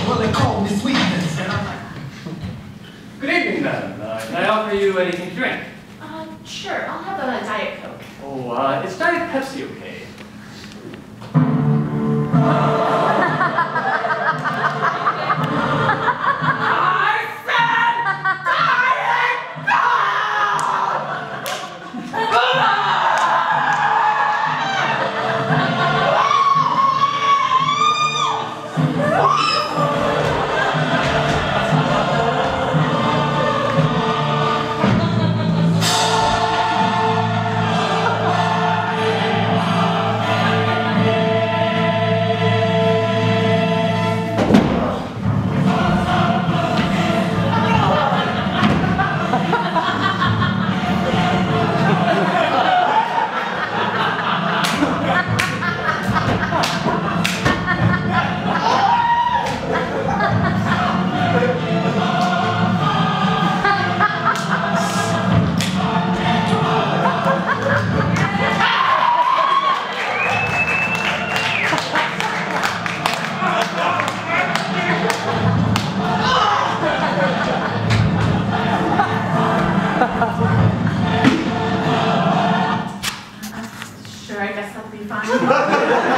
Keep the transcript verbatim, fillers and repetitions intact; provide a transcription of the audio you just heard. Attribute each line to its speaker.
Speaker 1: Well, they call me sweetness.
Speaker 2: And I'm like, good evening, madam. Uh, can I offer you anything to drink?
Speaker 3: Uh, sure. I'll have a Diet Coke.
Speaker 2: Oh, uh, is Diet Pepsi okay?
Speaker 3: Sure, I guess that'll be fine.